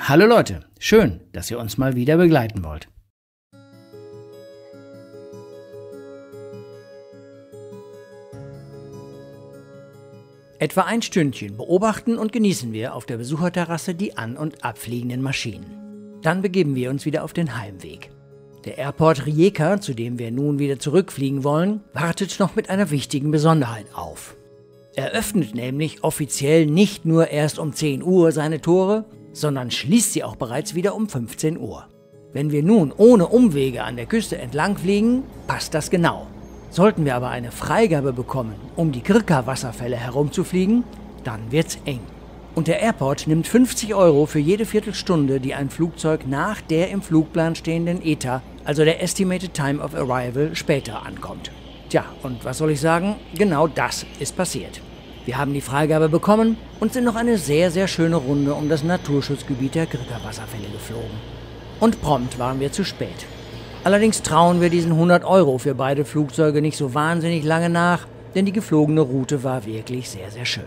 Hallo Leute, schön, dass ihr uns mal wieder begleiten wollt. Etwa ein Stündchen beobachten und genießen wir auf der Besucherterrasse die an- und abfliegenden Maschinen. Dann begeben wir uns wieder auf den Heimweg. Der Airport Rijeka, zu dem wir nun wieder zurückfliegen wollen, wartet noch mit einer wichtigen Besonderheit auf. Er öffnet nämlich offiziell nicht nur erst um 10 Uhr seine Tore, sondern schließt sie auch bereits wieder um 15 Uhr. Wenn wir nun ohne Umwege an der Küste entlang fliegen, passt das genau. Sollten wir aber eine Freigabe bekommen, um die Krka-Wasserfälle herumzufliegen, dann wird's eng. Und der Airport nimmt 50 € für jede Viertelstunde, die ein Flugzeug nach der im Flugplan stehenden ETA, also der Estimated Time of Arrival, später ankommt. Tja, und was soll ich sagen? Genau das ist passiert. Wir haben die Freigabe bekommen und sind noch eine sehr, sehr schöne Runde um das Naturschutzgebiet der Krka-Wasserfälle geflogen. Und prompt waren wir zu spät. Allerdings trauen wir diesen 100 € für beide Flugzeuge nicht so wahnsinnig lange nach, denn die geflogene Route war wirklich sehr, sehr schön.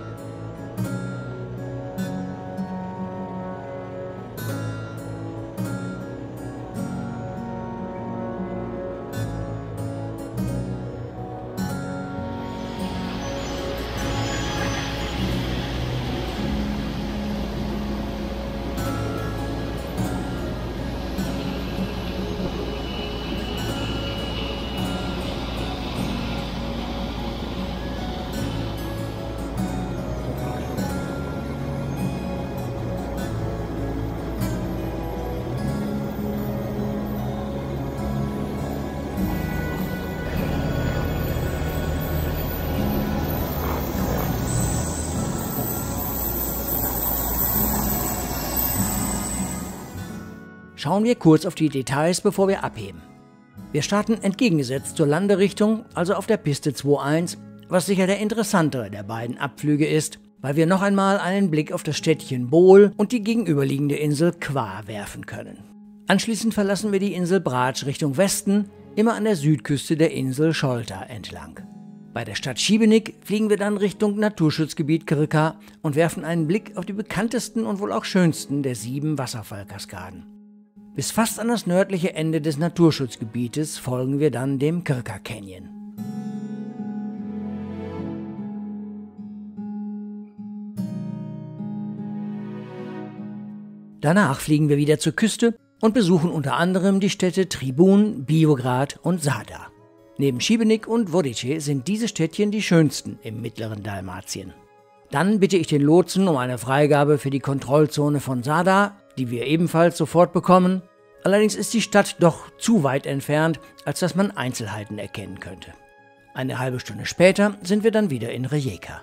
Schauen wir kurz auf die Details, bevor wir abheben. Wir starten entgegengesetzt zur Landerichtung, also auf der Piste 2.1, was sicher der interessantere der beiden Abflüge ist, weil wir noch einmal einen Blick auf das Städtchen Bol und die gegenüberliegende Insel Hvar werfen können. Anschließend verlassen wir die Insel Brač Richtung Westen, immer an der Südküste der Insel Šolta entlang. Bei der Stadt Šibenik fliegen wir dann Richtung Naturschutzgebiet Krka und werfen einen Blick auf die bekanntesten und wohl auch schönsten der 7 Wasserfallkaskaden. Bis fast an das nördliche Ende des Naturschutzgebietes folgen wir dann dem Krka Canyon. Danach fliegen wir wieder zur Küste und besuchen unter anderem die Städte Tribun, Biograd und Zadar. Neben Šibenik und Vodice sind diese Städtchen die schönsten im mittleren Dalmatien. Dann bitte ich den Lotsen um eine Freigabe für die Kontrollzone von Zadar, die wir ebenfalls sofort bekommen. Allerdings ist die Stadt doch zu weit entfernt, als dass man Einzelheiten erkennen könnte. Eine halbe Stunde später sind wir dann wieder in Rijeka.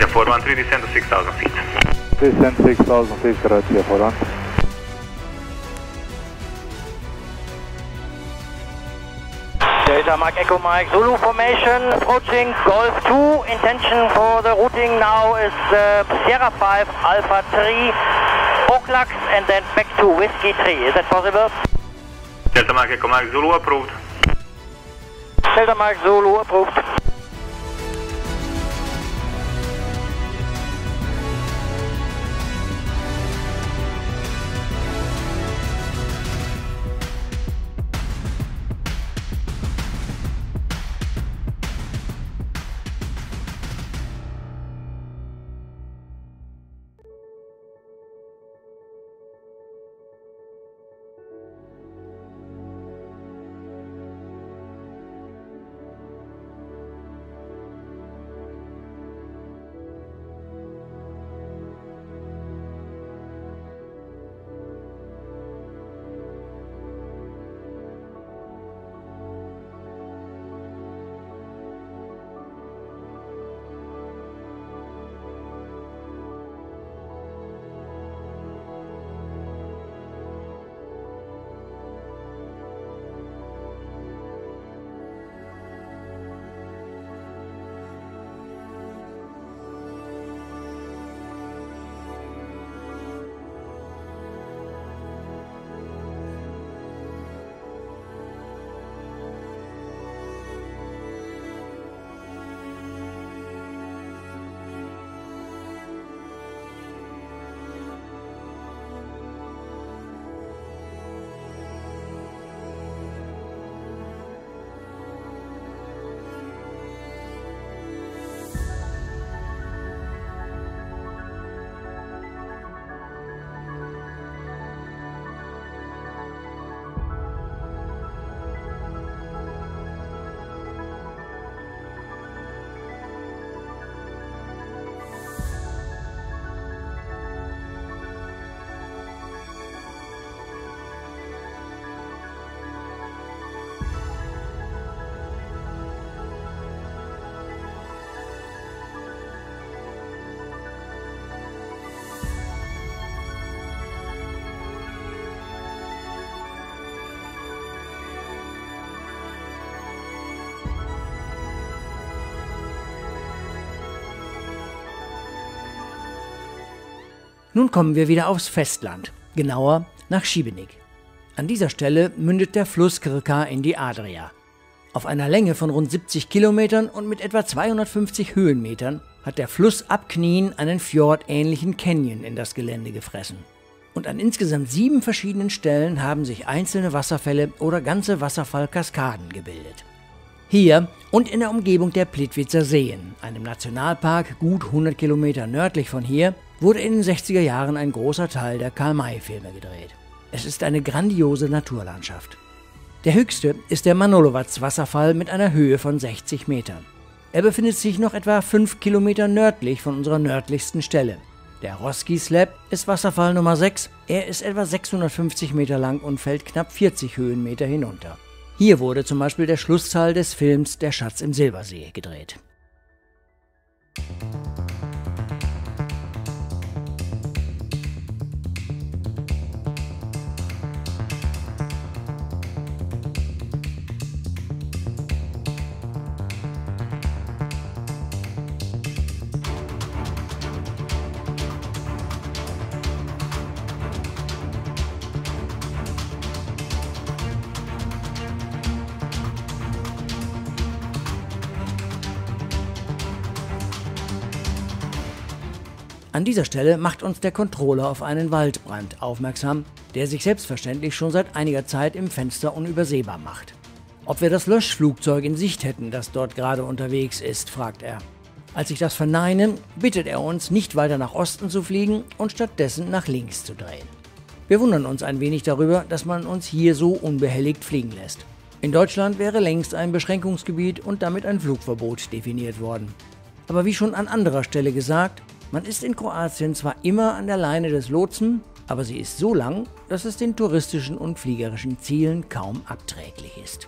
413, descend to 6,000 feet. Descend 6,000 feet, Karachi 413. Delta Mike Echo Mike Zulu formation approaching Golf 2. Intention for the routing now is Sierra 5 Alpha 3 Oaklux and then back to Whiskey 3. Is that possible? Delta Mike Echo Mike Zulu approved. Delta Mike Zulu approved. Nun kommen wir wieder aufs Festland, genauer nach Šibenik. An dieser Stelle mündet der Fluss Krka in die Adria. Auf einer Länge von rund 70 Kilometern und mit etwa 250 Höhenmetern hat der Fluss ab Knien einen fjordähnlichen Canyon in das Gelände gefressen. Und an insgesamt 7 verschiedenen Stellen haben sich einzelne Wasserfälle oder ganze Wasserfallkaskaden gebildet. Hier und in der Umgebung der Plitvicer Seen, einem Nationalpark gut 100 Kilometer nördlich von hier, wurde in den 60er Jahren ein großer Teil der Karl-May-Filme gedreht. Es ist eine grandiose Naturlandschaft. Der höchste ist der Manolovac-Wasserfall mit einer Höhe von 60 Metern. Er befindet sich noch etwa 5 Kilometer nördlich von unserer nördlichsten Stelle. Der Roski Slab ist Wasserfall Nummer 6. Er ist etwa 650 Meter lang und fällt knapp 40 Höhenmeter hinunter. Hier wurde zum Beispiel der Schlussteil des Films Der Schatz im Silbersee gedreht. An dieser Stelle macht uns der Controller auf einen Waldbrand aufmerksam, der sich selbstverständlich schon seit einiger Zeit im Fenster unübersehbar macht. Ob wir das Löschflugzeug in Sicht hätten, das dort gerade unterwegs ist, fragt er. Als ich das verneine, bittet er uns, nicht weiter nach Osten zu fliegen und stattdessen nach links zu drehen. Wir wundern uns ein wenig darüber, dass man uns hier so unbehelligt fliegen lässt. In Deutschland wäre längst ein Beschränkungsgebiet und damit ein Flugverbot definiert worden. Aber wie schon an anderer Stelle gesagt, man ist in Kroatien zwar immer an der Leine des Lotsen, aber sie ist so lang, dass es den touristischen und fliegerischen Zielen kaum abträglich ist.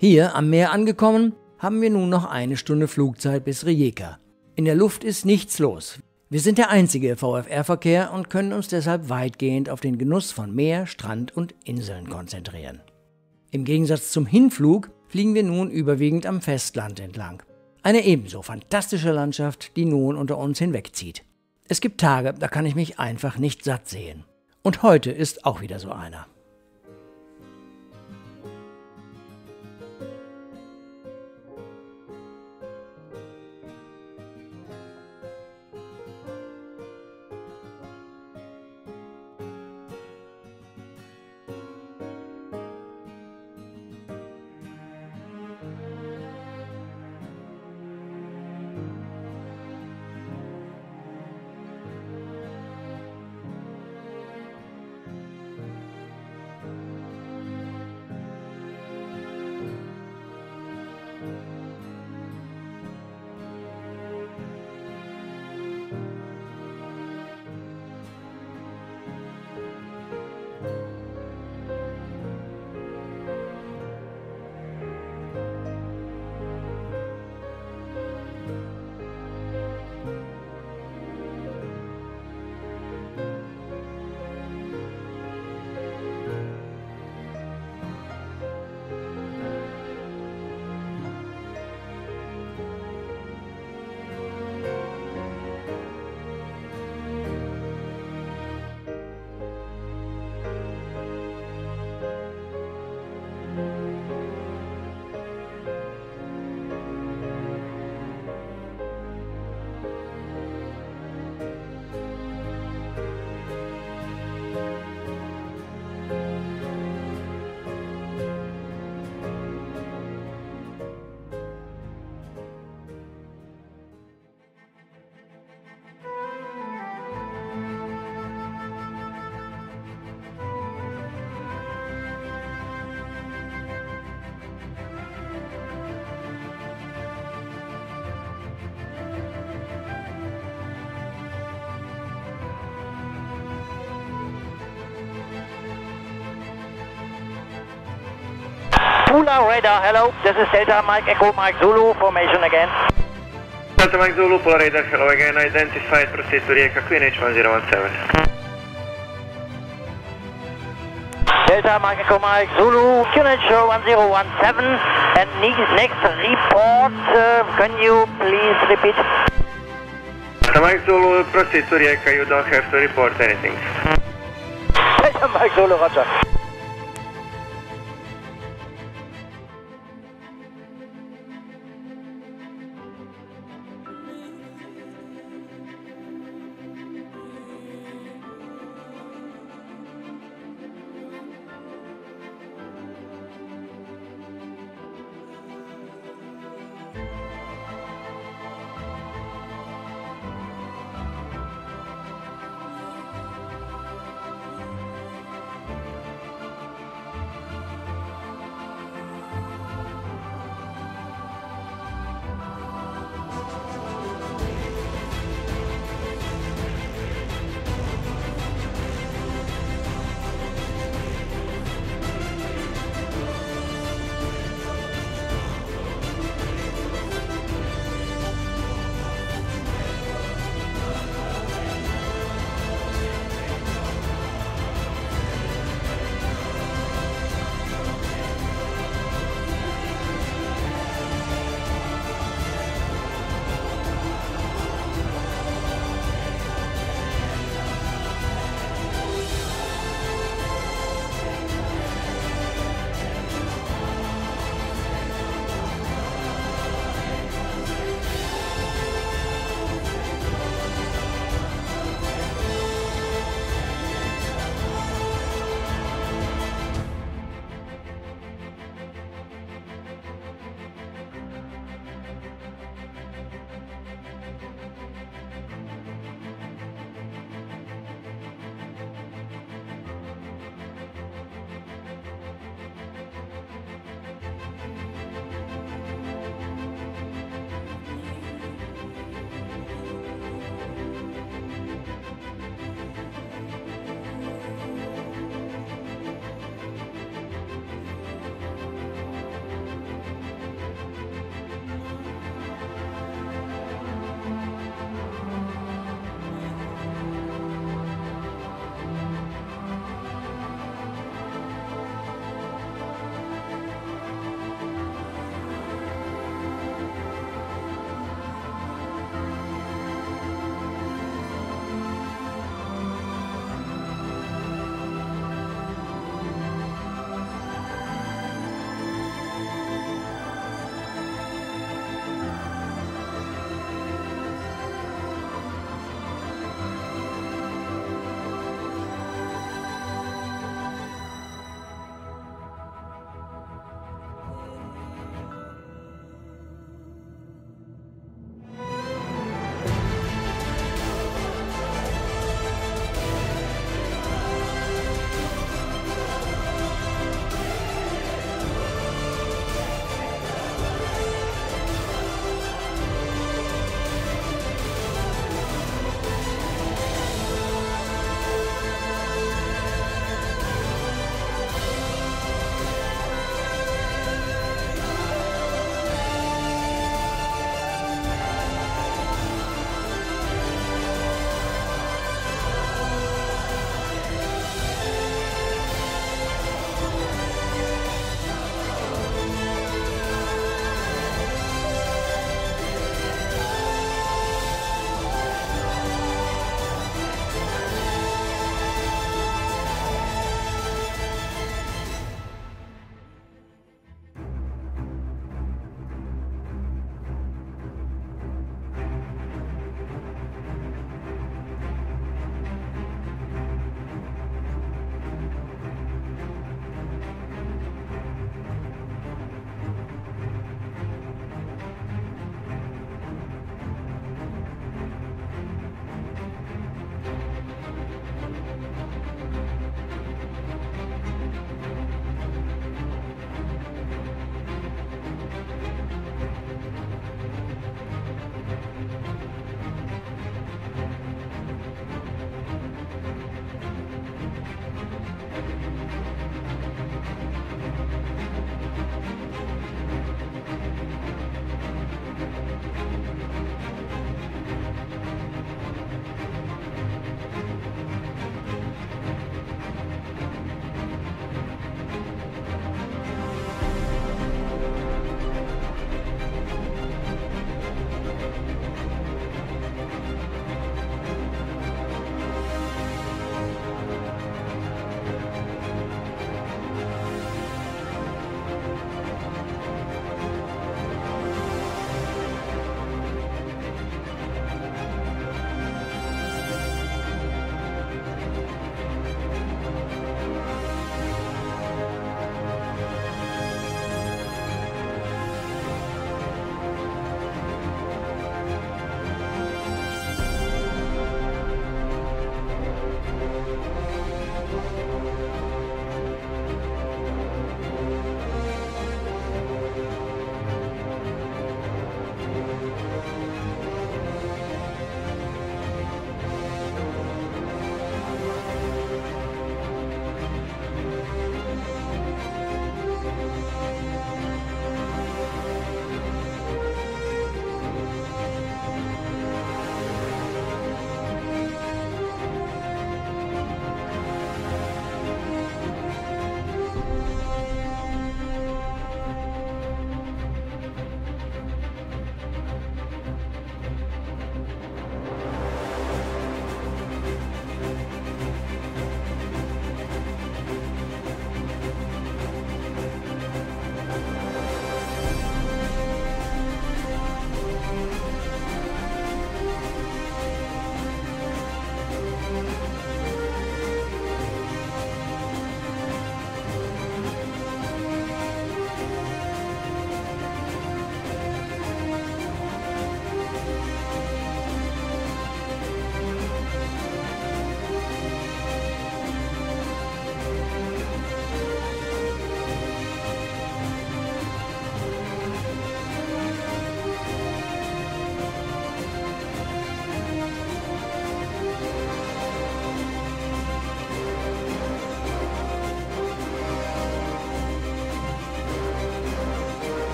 Hier am Meer angekommen, haben wir nun noch eine Stunde Flugzeit bis Rijeka. In der Luft ist nichts los. Wir sind der einzige VFR-Verkehr und können uns deshalb weitgehend auf den Genuss von Meer, Strand und Inseln konzentrieren. Im Gegensatz zum Hinflug fliegen wir nun überwiegend am Festland entlang. Eine ebenso fantastische Landschaft, die nun unter uns hinwegzieht. Es gibt Tage, da kann ich mich einfach nicht satt sehen. Und heute ist auch wieder so einer. Pula radar, hello. This is Delta Mike Echo Mike Zulu formation again. Delta Mike Zulu, Pula radar, hello again. Identified, proceed to Rijeka, Queen H1017. Delta Mike Echo Mike Zulu, QNH 1017, and next report, can you please repeat? Delta Mike Zulu, proceed to Rijeka, you don't have to report anything. Delta Mike Zulu, roger.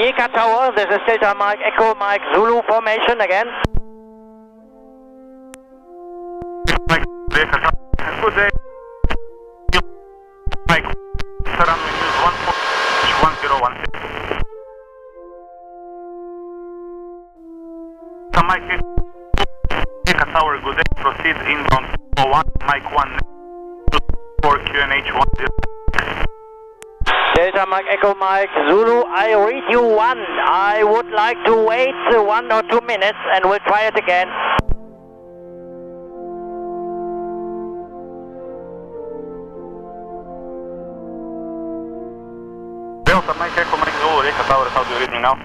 Rijeka Tower, this is Delta Mike Echo Mike Zulu formation again. Mike Rijeka Tower, good day. Mike, runway news 1016. Mike Rijeka Tower, good day. Proceed inbound 1, Mike 1 for QNH 10. Delta Mike Echo Mike Zulu, I read you 1. I would like to wait 1 or 2 minutes and we'll try it again. Delta Mike Echo Mike Zulu, Rijeka Tower, how do you read me now?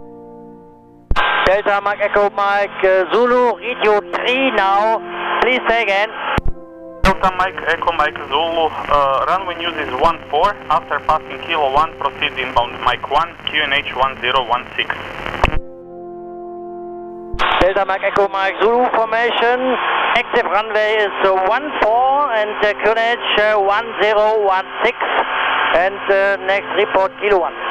Delta Mike Echo Mike Zulu, read you 3 now. Please say again. Delta Mike Echo Mike Zulu, runway news is 14. After passing Kilo 1, proceed inbound Mike 1, QNH 1016. Delta Mike Echo Mike Zulu formation. Active runway is 14 and QNH 1016. And next report Kilo 1.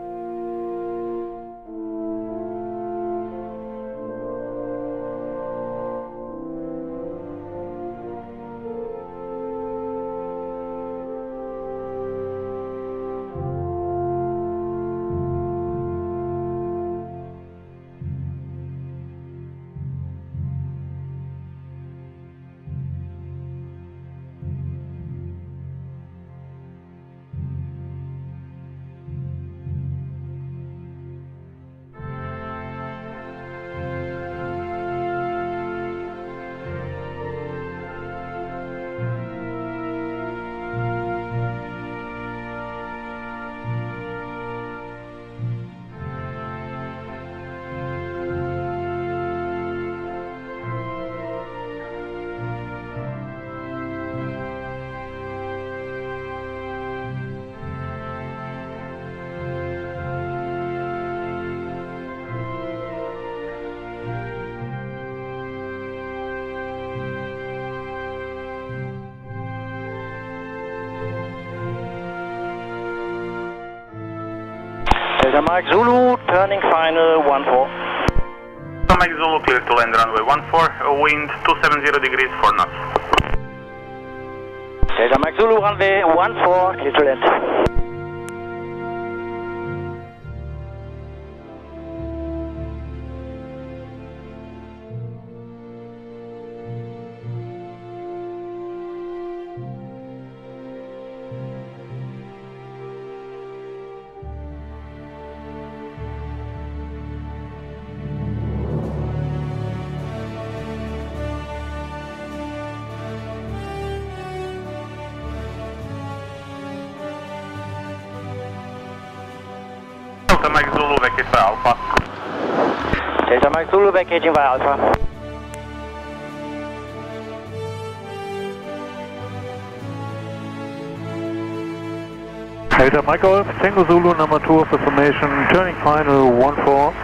Delta Mike Zulu, turning final 14. Delta Mike Zulu, clear to land runway 14, wind 270 degrees 4 knots. Delta Mike Zulu, runway 14, clear to land. Delta Mike Zulu, vacating by Alpha. Delta Mike Zulu, vacating by Alpha. Delta Mike Golf, Tango Zulu, number 2 of the formation, turning final 14.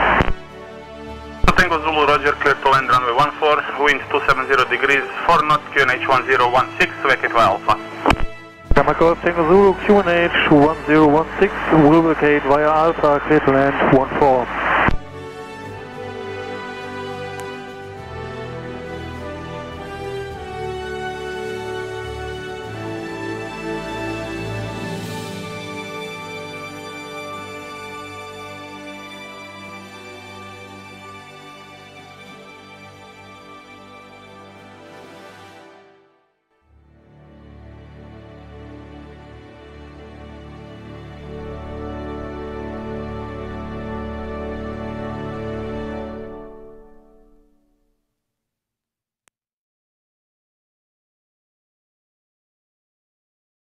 Tango Zulu, Roger, clear to land runway 14, wind 270 degrees 4 knots, QNH 1016, vacate by Alpha. Delta Mike Golf, Tango Zulu, QNH 1016, will vacate via Alpha, clear to land 14.